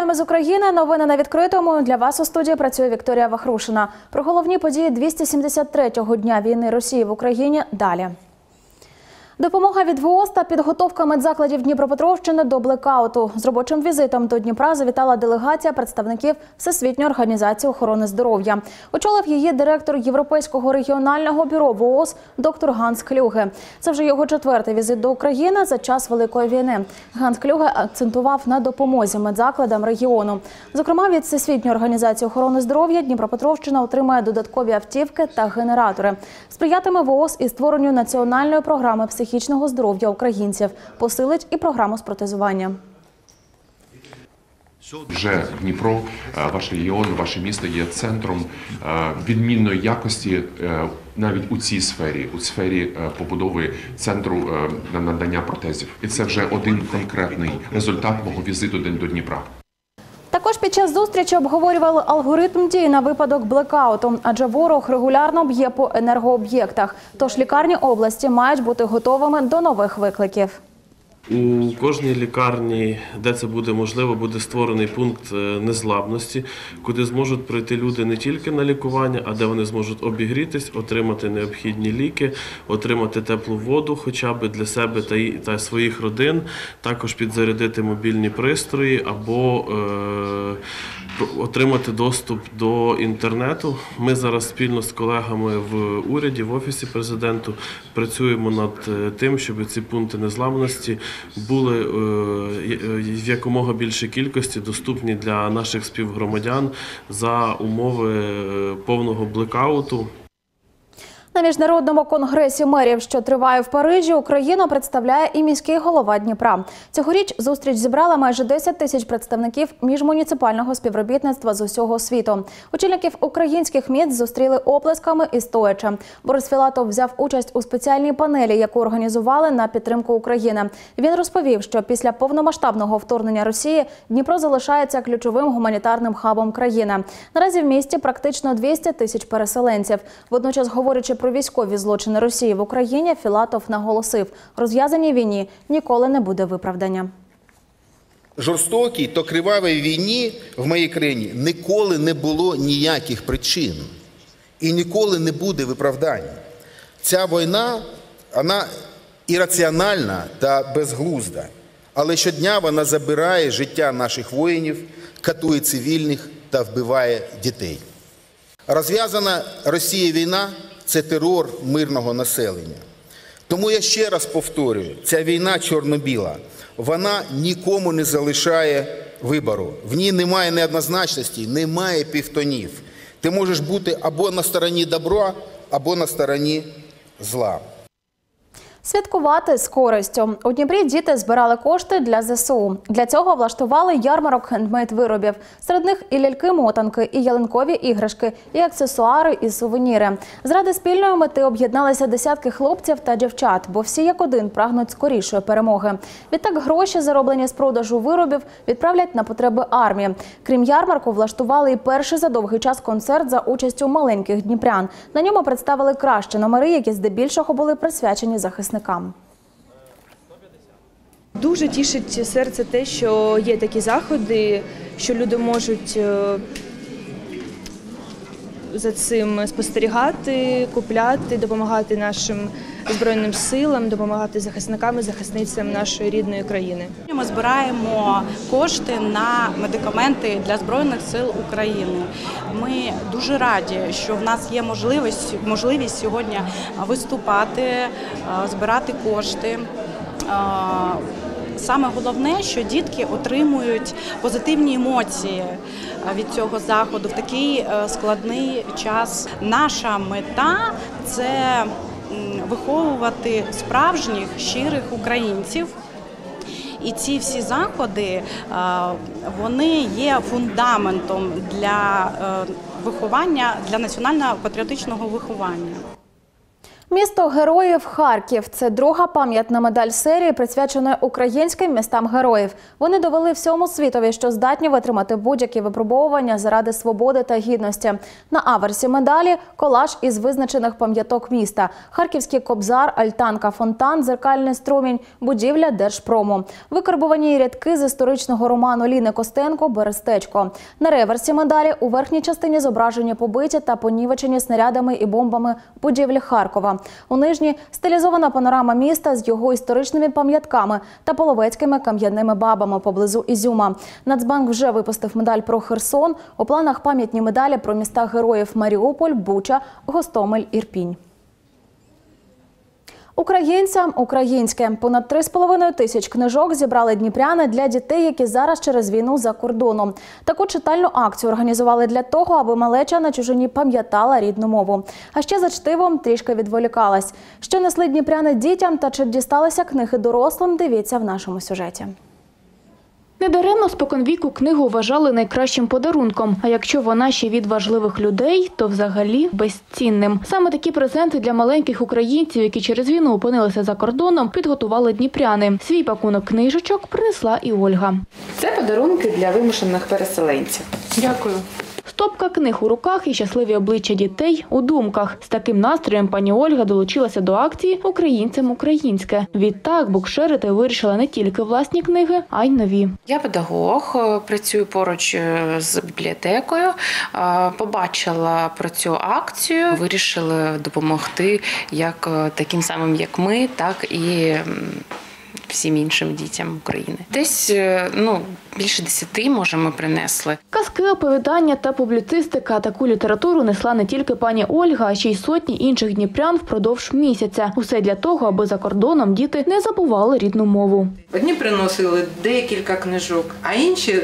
Вітаємо з України. Новини на відкритому. Для вас у студії працює Вікторія Вахрушина. Про головні події 273-го дня війни Росії в Україні далі. Допомога від ВООЗ та підготовка медзакладів Дніпропетровщини до блекауту. З робочим візитом до Дніпра завітала делегація представників Всесвітньої організації охорони здоров'я. Очолив її директор Європейського регіонального бюро ВООЗ доктор Ганс Клюге. Це вже його 4-й візит до України за час Великої війни. Ганс Клюге акцентував на допомозі медзакладам регіону. Зокрема, від Всесвітньої організації охорони здоров'я Дніпропетровщина отримає додаткові автівки та генератори. Сприятиме ВООЗ і створенню національної програми психічного здоров'я українців, посилить і програму з протезування. Вже Дніпро, ваш регіон, ваше місто є центром відмінної якості навіть у цій сфері, у сфері побудови центру надання протезів. І це вже один конкретний результат мого візиту до Дніпра. Також під час зустрічі обговорювали алгоритм дій на випадок блекауту, адже ворог регулярно б'є по енергооб'єктах. Тож лікарні області мають бути готовими до нових викликів. У кожній лікарні, де це буде можливо, буде створений пункт незламності, куди зможуть прийти люди не тільки на лікування, а де вони зможуть обігрітись, отримати необхідні ліки, отримати теплу воду хоча б для себе та своїх родин, також підзарядити мобільні пристрої або отримати доступ до інтернету. Ми зараз спільно з колегами в уряді, в Офісі Президенту працюємо над тим, щоб ці пункти незламності були в якомога більшій кількості доступні для наших співгромадян за умови повного блекауту. На Міжнародному конгресі мерів, що триває в Парижі, Україну представляє і міський голова Дніпра. Цьогоріч зустріч зібрала майже 10 тисяч представників міжмуніципального співробітництва з усього світу. Очільників українських міст зустріли оплесками і стоячи. Борис Філатов взяв участь у спеціальній панелі, яку організували на підтримку України. Він розповів, що після повномасштабного вторгнення Росії Дніпро залишається ключовим гуманітарним хабом країни. Наразі в місті практично 200 тисяч переселенців. Водночас, говорячи про військові злочини Росії в Україні, Філатов наголосив, розв'язаній війні ніколи не буде виправдання. Жорстокій та кривавій війні в моїй країні ніколи не було ніяких причин. І ніколи не буде виправдання. Ця війна, вона ірраціональна та безглузда. Але щодня вона забирає життя наших воїнів, катує цивільних та вбиває дітей. Розв'язана Росією війна – це терор мирного населення. Тому я ще раз повторюю, ця війна чорно-біла, вона нікому не залишає вибору. В ній немає неоднозначності, немає півтонів. Ти можеш бути або на стороні добра, або на стороні зла. Святкувати з користю. У Дніпрі діти збирали кошти для ЗСУ. Для цього влаштували ярмарок хендмейд-виробів. Серед них і ляльки-мотанки, і ялинкові іграшки, і аксесуари, і сувеніри. Заради спільної мети об'єдналися десятки хлопців та дівчат, бо всі як один прагнуть скорішої перемоги. Відтак гроші, зароблені з продажу виробів, відправлять на потреби армії. Крім ярмарку, влаштували і перший за довгий час концерт за участю маленьких дніпрян. На ньому представили кращі номери, які здебільшого були присвячені захисникам. Дуже тішить серце те, що є такі заходи, що люди можуть за цим спостерігати, купляти, допомагати нашим Збройним силам, допомагати захисникам і захисницям нашої рідної країни. Ми збираємо кошти на медикаменти для Збройних сил України. Ми дуже раді, що в нас є можливість сьогодні виступати, збирати кошти. Саме головне, що дітки отримують позитивні емоції від цього заходу в такий складний час. Наша мета – це виховувати справжніх, щирих українців. І ці всі заходи, вони є фундаментом для виховання, для національно-патріотичного виховання. Місто героїв Харків – це друга пам'ятна медаль серії, присвяченої українським містам героїв. Вони довели всьому світові, що здатні витримати будь-які випробовування заради свободи та гідності. На аверсі медалі – колаж із визначених пам'яток міста. Харківський Кобзар, Альтанка, Фонтан, Дзеркальний струмінь, будівля Держпрому. Викарбувані рядки з історичного роману Ліни Костенко «Берестечко». На реверсі медалі у верхній частині зображені побиті та понівечені снарядами і бомбами будівлі Харкова. У нижній – стилізована панорама міста з його історичними пам'ятками та половецькими кам'яними бабами поблизу Ізюма. Нацбанк вже випустив медаль про Херсон. У планах пам'ятні медалі про міста героїв Маріуполь, Буча, Гостомель, Ірпінь. Українцям – українське. Понад 3,5 тисяч книжок зібрали дніпряни для дітей, які зараз через війну за кордоном. Таку читальну акцію організували для того, аби малеча на чужині пам'ятала рідну мову. А ще за чтивом трішки відволікалась. Що несли дніпряни дітям та чи дісталися книги дорослим – дивіться в нашому сюжеті. Недаремно споконвіку книгу вважали найкращим подарунком, а якщо вона ще від важливих людей, то взагалі безцінним. Саме такі презенти для маленьких українців, які через війну опинилися за кордоном, підготували дніпряни. Свій пакунок книжечок принесла і Ольга. Це подарунки для вимушених переселенців. Дякую. Стопка книг у руках і щасливі обличчя дітей у думках. З таким настроєм пані Ольга долучилася до акції «Українцям українське». Відтак букшерити вирішила не тільки власні книги, а й нові. Я педагог, працюю поруч з бібліотекою. Побачила про цю акцію, вирішили допомогти як таким самим, як ми, так і всім іншим дітям України. Десь більше 10, може, ми принесли. Казки, оповідання та публіцистика – таку літературу несла не тільки пані Ольга, а ще й сотні інших дніпрян впродовж місяця. Усе для того, аби за кордоном діти не забували рідну мову. Одні приносили декілька книжок, а інші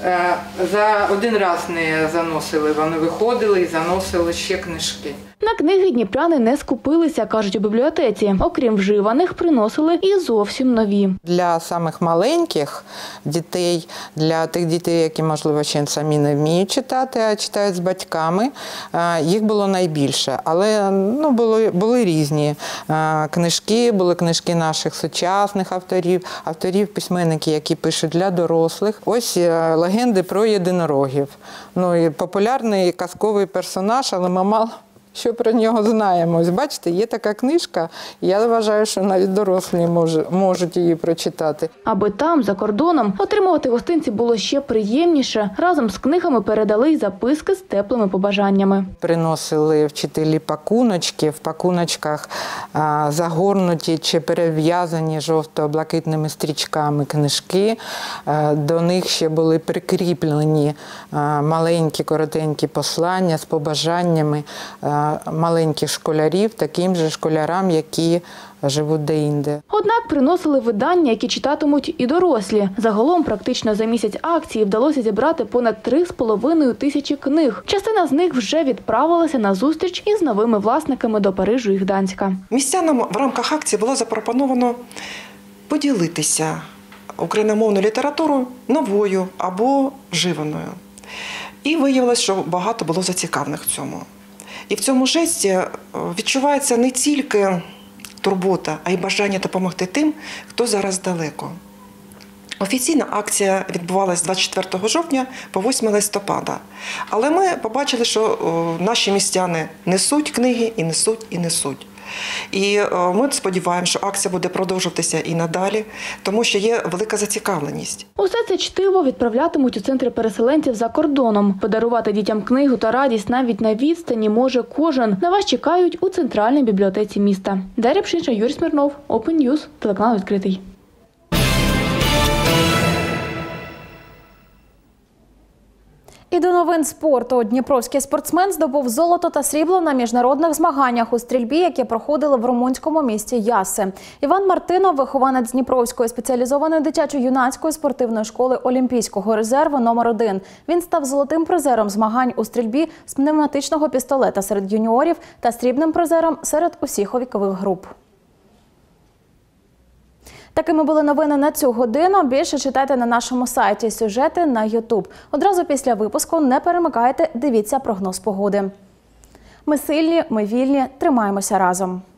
за один раз не заносили. Вони виходили і заносили ще книжки. На книги дніпряни не скупилися, кажуть у бібліотеці. Окрім вживаних, приносили і зовсім нові. Для самих маленьких дітей, для тих дітей, які, можливо, ще самі не вміють читати, а читають з батьками, їх було найбільше. Але були різні книжки, були книжки наших сучасних авторів, письменників, які пишуть для дорослих. Ось легенди про єдинорогів. І популярний казковий персонаж, але ми мало що про нього знаємо. Ось бачите, є така книжка, я вважаю, що навіть дорослі можуть її прочитати. Аби там, за кордоном, отримувати гостинці було ще приємніше, разом з книгами передали й записки з теплими побажаннями. Приносили вчителі пакуночки, в пакуночках загорнуті чи перев'язані жовто-блакитними стрічками книжки. До них ще були прикріплені маленькі коротенькі послання з побажаннями маленьких школярів, таким же школярам, які живуть де-інде. Однак приносили видання, які читатимуть і дорослі. Загалом практично за місяць акції вдалося зібрати понад 3,5 тисячі книг. Частина з них вже відправилася на зустріч із новими власниками до Парижу і Гданська. Містянам в рамках акції було запропоновано поділитися україномовною літературою новою або вживаною. І виявилось, що багато було зацікавлених в цьому. І в цьому жесті відчувається не тільки турбота, а й бажання допомогти тим, хто зараз далеко. Офіційна акція відбувалася з 24 жовтня по 8 листопада. Але ми побачили, що наші містяни несуть книги і несуть, і несуть. І ми сподіваємося, що акція буде продовжуватися і надалі, тому що є велика зацікавленість. Усе це чтиво відправлятимуть у центри переселенців за кордоном. Подарувати дітям книгу та радість навіть на відстані може кожен. На вас чекають у центральній бібліотеці міста. Дар'я Пшинша, Юрій Смірнов, Open News, телеканал «Відкритий». І до новин спорту. Дніпровський спортсмен здобув золото та срібло на міжнародних змаганнях у стрільбі, які проходили в румунському місті Яси. Іван Мартинов, вихованець Дніпровської спеціалізованої дитячо-юнацької спортивної школи Олімпійського резерву №1. Він став золотим призером змагань у стрільбі з пневматичного пістолета серед юніорів та срібним призером серед усіх вікових груп. Такими були новини на цю годину. Більше читайте на нашому сайті, сюжети на YouTube. Одразу після випуску не перемикайте, дивіться прогноз погоди. Ми сильні, ми вільні, тримаємося разом.